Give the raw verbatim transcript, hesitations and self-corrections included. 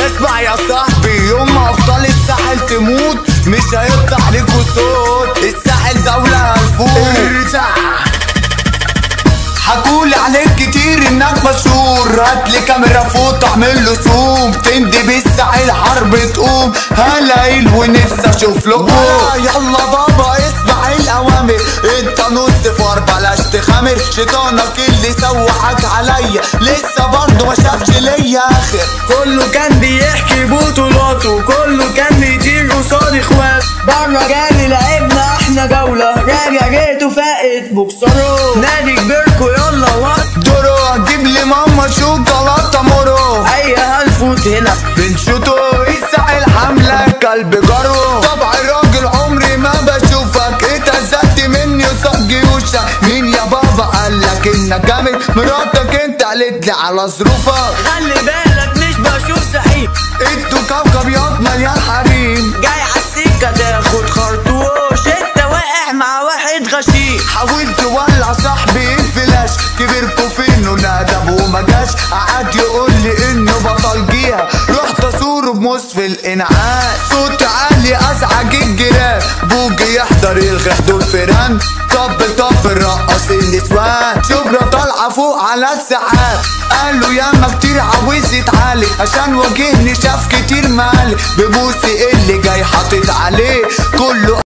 اسمع يا صاحبي، يوم ما ابطال الساحل تموت مش هيفتح ليكوا صوت. الساحل دولة هنفوت. ارجع حكولي عليك كتير انك مشهور، هاتلي كاميرا فوق تعمل له زوم، تندي بالساحل حرب تقوم. هلاقيل ونفسي اشوف لكم. يلا بابا اسمع الاوامر، انت نص فار بلاش تخامر. شيطانك اللي سوحك عليا لسه برضه ما شافش ليا اخر. كله كان بيحكي بطولاته، كله كان بيطير قصاد اخوات. بره جالي لعبنا احنا جولة، راجع جيتوا فائت بوكسرو. نادي كبيركو يلا وقت دورو، هتجيب لي ماما شوكولاته مورو. اي هنفوت هنا بنشوتو الساحل حملة كلب جرو. طبع الراجل عمري ما بشوفك، اتهزقت مني قصاد جيوشك. مين يا بابا قالك انك جامد؟ مراتك انت قالت لي على ظروفك. خلي بالك مش بشوف زعيم، انتوا كوكب ياض مليان حريم. جاي عالسكة تاخد خرطوش، انت واقع مع واحد غشيم. حاولت تولع صاحبي الفلاش، كبركوا فين وندب وما جاش. قعد يقول لي انه بطل جيها، رحت اصوره بمصف الانعاش. صوت عالي ازعج الجيران، بوجي يحضر يلغي حدود فيران. طب طب الرقص النسوان، شبرا طالعه فوق على السحاب. قالوا ياما كتير عاوز يتعالج، عشان واجهني شاف كتير مالي. ببوسي اللي جاي حاطط عليه كله